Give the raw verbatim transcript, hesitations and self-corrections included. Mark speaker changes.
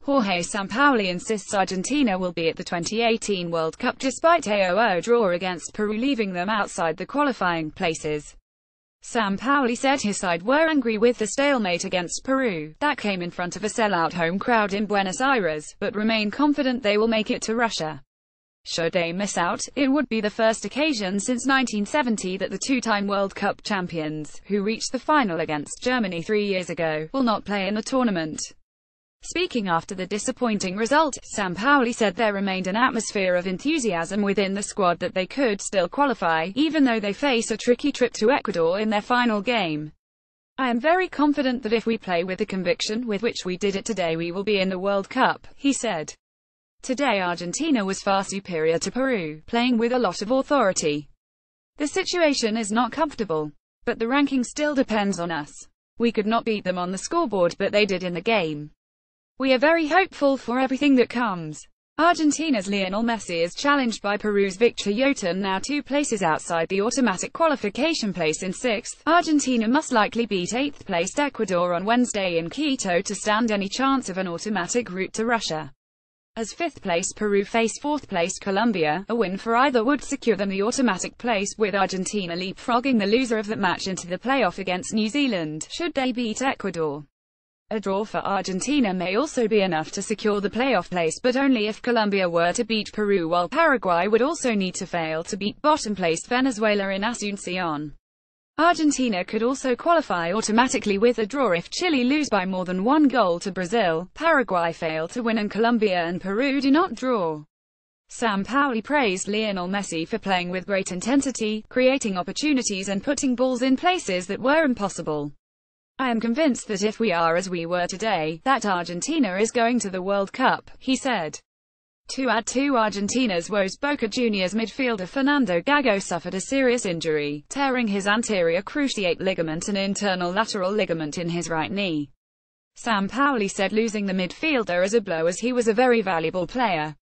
Speaker 1: Jorge Sampaoli insists Argentina will be at the twenty eighteen World Cup despite a zero zero draw against Peru leaving them outside the qualifying places. Sampaoli said his side were angry with the stalemate against Peru, that came in front of a sellout home crowd in Buenos Aires, but remain confident they will make it to Russia. Should they miss out, it would be the first occasion since nineteen seventy that the two-time World Cup champions, who reached the final against Germany three years ago, will not play in the tournament. Speaking after the disappointing result, Sampaoli said there remained an atmosphere of enthusiasm within the squad that they could still qualify, even though they face a tricky trip to Ecuador in their final game. I am very confident that if we play with the conviction with which we did it today we will be in the World Cup, he said. Today Argentina was far superior to Peru, playing with a lot of authority. The situation is not comfortable, but the ranking still depends on us. We could not beat them on the scoreboard but they did in the game. We are very hopeful for everything that comes. Argentina's Lionel Messi is challenged by Peru's Victor Yotun, now two places outside the automatic qualification place in sixth. Argentina must likely beat eighth-placed Ecuador on Wednesday in Quito to stand any chance of an automatic route to Russia. As fifth-placed Peru face fourth-placed Colombia, a win for either would secure them the automatic place, with Argentina leapfrogging the loser of that match into the playoff against New Zealand, should they beat Ecuador. A draw for Argentina may also be enough to secure the playoff place, but only if Colombia were to beat Peru, while Paraguay would also need to fail to beat bottom-placed Venezuela in Asunción. Argentina could also qualify automatically with a draw if Chile lose by more than one goal to Brazil, Paraguay fail to win and Colombia and Peru do not draw. Sampaoli praised Lionel Messi for playing with great intensity, creating opportunities and putting balls in places that were impossible. I am convinced that if we are as we were today, that Argentina is going to the World Cup, he said. To add to Argentina's woes, Boca Juniors midfielder Fernando Gago suffered a serious injury, tearing his anterior cruciate ligament and internal lateral ligament in his right knee. Sampaoli said losing the midfielder is a blow as he was a very valuable player.